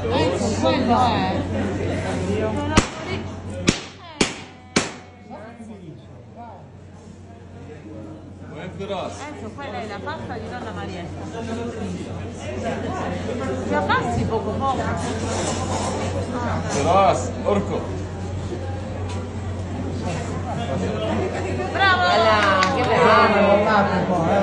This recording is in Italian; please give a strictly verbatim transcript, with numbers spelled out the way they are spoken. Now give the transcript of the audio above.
Ecco, quello è. Ecco, quella è la pasta di nonna Marietta. Ti abbassi poco poco. Grazie, orco. Bravo! Che bravo!